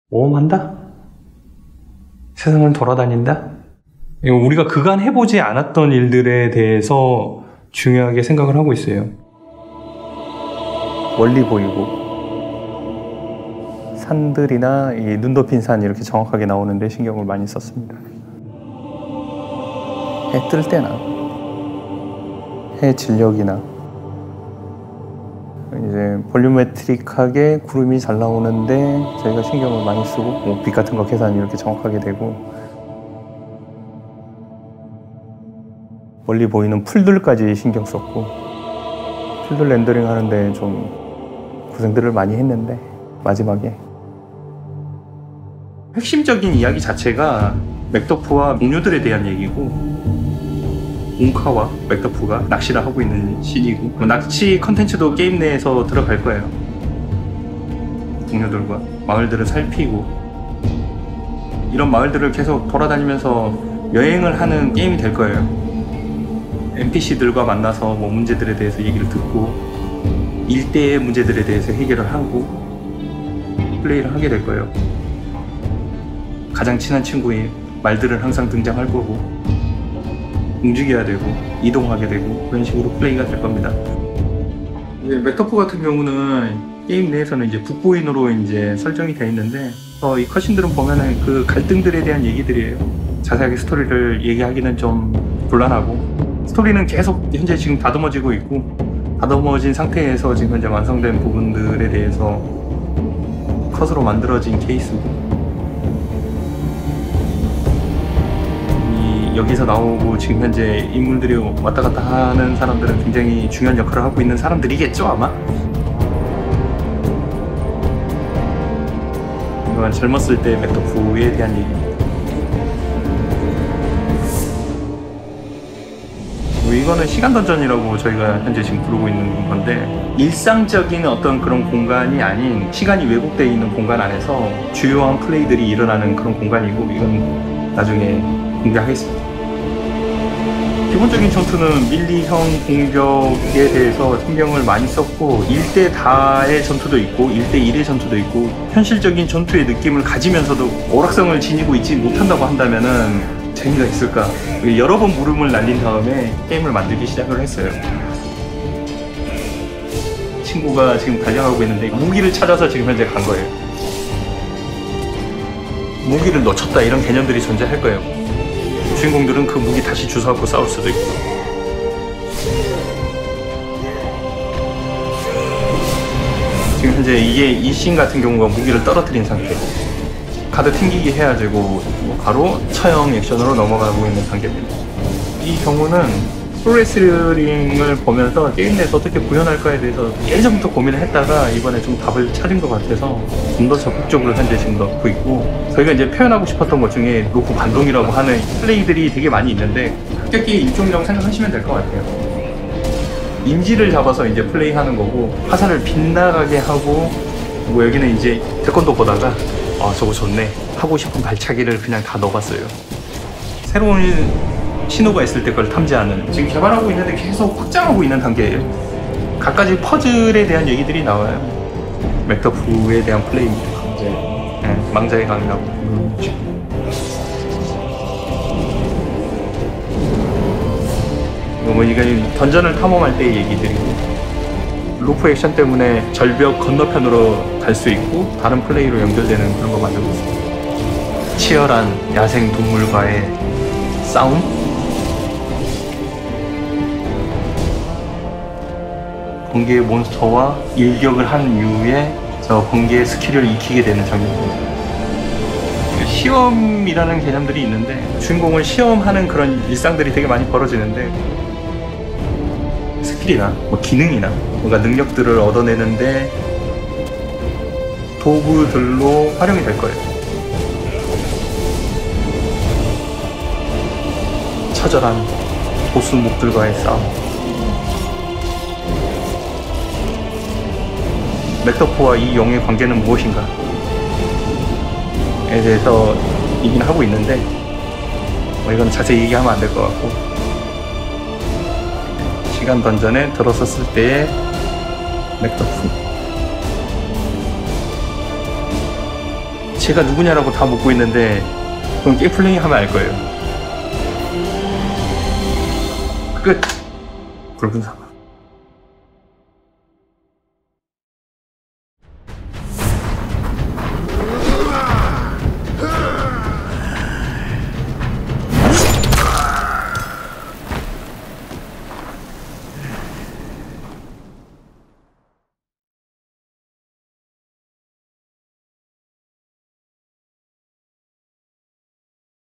모험한다? 세상을 돌아다닌다? 우리가 그간 해보지 않았던 일들에 대해서 중요하게 생각을 하고 있어요. 멀리 보이고 산들이나 이 눈 덮인 산 이렇게 정확하게 나오는데 신경을 많이 썼습니다. 해 뜰 때나 해 진력이나 이제 볼륨메트릭하게 구름이 잘 나오는데 저희가 신경을 많이 쓰고 빛 같은 거 계산이 이렇게 정확하게 되고 멀리 보이는 풀들까지 신경 썼고 풀들 렌더링 하는데 좀 고생들을 많이 했는데 마지막에 핵심적인 이야기 자체가 맥더프와 공유들에 대한 얘기고 웅카와 맥더프가 낚시를 하고 있는 씬이고 낚시 컨텐츠도 게임 내에서 들어갈 거예요. 동료들과 마을들을 살피고 이런 마을들을 계속 돌아다니면서 여행을 하는 게임이 될 거예요. NPC들과 만나서 뭐 문제들에 대해서 얘기를 듣고 일대의 문제들에 대해서 해결을 하고 플레이를 하게 될 거예요. 가장 친한 친구의 말들은 항상 등장할 거고 움직여야 되고 이동하게 되고 그런 식으로 플레이가 될 겁니다. 이제 맥더프 같은 경우는 게임 내에서는 이제 북부인으로 이제 설정이 되어 있는데 이 컷신들은 보면은 그 갈등들에 대한 얘기들이에요. 자세하게 스토리를 얘기하기는 좀 곤란하고 스토리는 계속 현재 지금 다듬어지고 있고 다듬어진 상태에서 지금 현재 완성된 부분들에 대해서 컷으로 만들어진 케이스고 여기서 나오고 지금 현재 인물들이 왔다 갔다 하는 사람들은 굉장히 중요한 역할을 하고 있는 사람들이겠죠 아마? 이건 젊었을 때 맥더프에 대한 얘기입니다. 이거는 시간 던전이라고 저희가 현재 지금 부르고 있는 건데 일상적인 어떤 그런 공간이 아닌 시간이 왜곡되어 있는 공간 안에서 주요한 플레이들이 일어나는 그런 공간이고 이건 나중에 공개하겠습니다. 기본적인 전투는 밀리형 공격에 대해서 신경을 많이 썼고 1대 다의 전투도 있고 1대 1의 전투도 있고 현실적인 전투의 느낌을 가지면서도 오락성을 지니고 있지 못한다고 한다면은 재미가 있을까? 여러 번 물음을 날린 다음에 게임을 만들기 시작을 했어요. 친구가 지금 달려가고 있는데 무기를 찾아서 지금 현재 간 거예요. 무기를 놓쳤다 이런 개념들이 존재할 거예요. 주인공들은 그 무기 다시 주워갖고 싸울 수도 있고 지금 현재 이 씬 같은 경우가 무기를 떨어뜨린 상태 카드 튕기기 해야 되고 바로 처형 액션으로 넘어가고 있는 단계입니다. 이 경우는 프로레슬링을 보면서 게임 내에서 어떻게 구현할까에 대해서 예전부터 고민을 했다가 이번에 좀 답을 찾은 것 같아서 좀 더 적극적으로 현재 지금 넣고 있고 저희가 이제 표현하고 싶었던 것 중에 로프 반동이라고 하는 플레이들이 되게 많이 있는데 합격기의 일종이라고 생각하시면 될 것 같아요. 인지를 잡아서 이제 플레이하는 거고 화살을 빗나가게 하고 뭐 여기는 이제 태권도 보다가 아 저거 좋네 하고 싶은 발차기를 그냥 다 넣어봤어요. 새로운 신호가 있을 때 그걸 탐지하는 지금 개발하고 있는데 계속 확장하고 있는 단계예요. 각가지 퍼즐에 대한 얘기들이 나와요. 맥더프에 대한 플레이입니다. 망자의 강이라고 뭐 이게 던전을 탐험할 때의 얘기들이고 로프 액션 때문에 절벽 건너편으로 갈 수 있고 다른 플레이로 연결되는 그런 거 만들고 있습니다. 치열한 야생 동물과의 싸움? 번개의 몬스터와 일격을 한 이후에 저 번개의 스킬을 익히게 되는 장면입니다. 시험이라는 개념들이 있는데 주인공을 시험하는 그런 일상들이 되게 많이 벌어지는데 스킬이나 뭐 기능이나 뭔가 능력들을 얻어내는데 도구들로 활용이 될 거예요. 처절한 보스목들과의 싸움. 맥더프와 이 용의 관계는 무엇인가? 에 대해서 얘기는 하고 있는데 뭐 이건 자세히 얘기하면 안 될 것 같고 시간 던전에 들어섰을 때의 맥더프 제가 누구냐라고 다 묻고 있는데 그럼 게임 플레이 하면 알 거예요. 끝. 붉은 사막.